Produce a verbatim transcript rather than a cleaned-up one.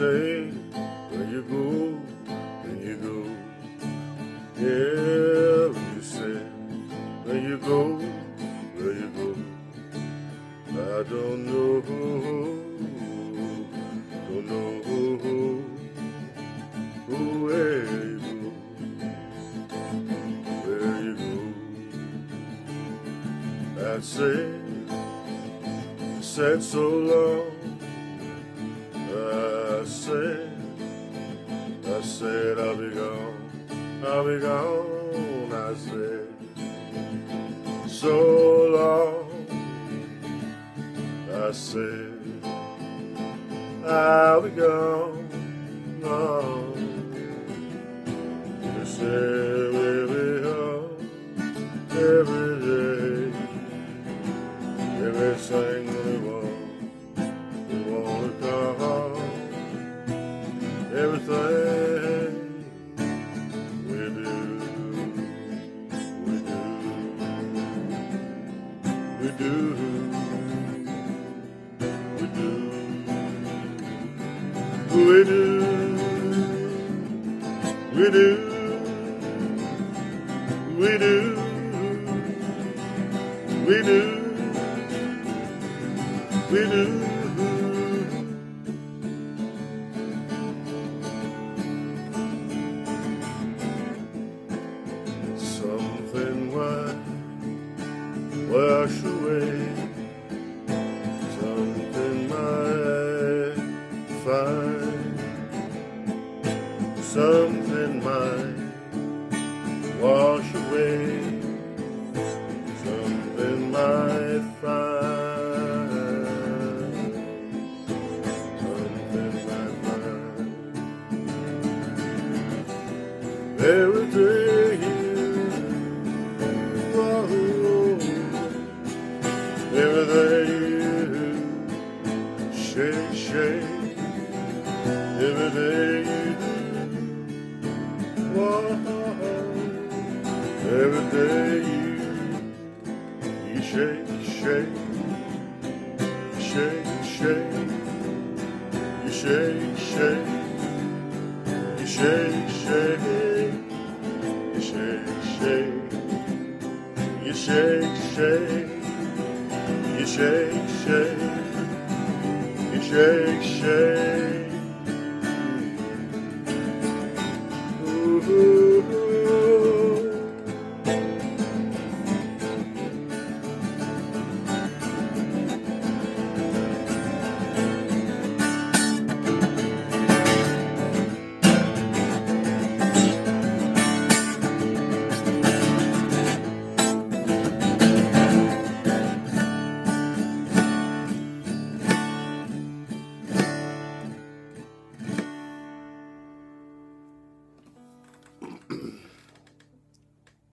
say, where you go, when you go. Yeah, when you say, when you go, where you go. I don't know, don't know where you go, where you go. I said, said so long. I said, I said I'll be gone, I'll be gone. I said, so long. I said, I'll be gone. Oh. You said we'll be home every day, everything we want, we want to come home. Everything we do, we do, we do. We do, we do, we do, we do, we do. Something might wash away, something might find. Something might wash away, something might find, something might find. Every day you, oh, every day you shake, shake, every day you do. Every day you, you shake, shake, shake, shake, you shake, shake, you shake, shake, you shake, shake, you shake, shake, you shake, shake, you shake, shake.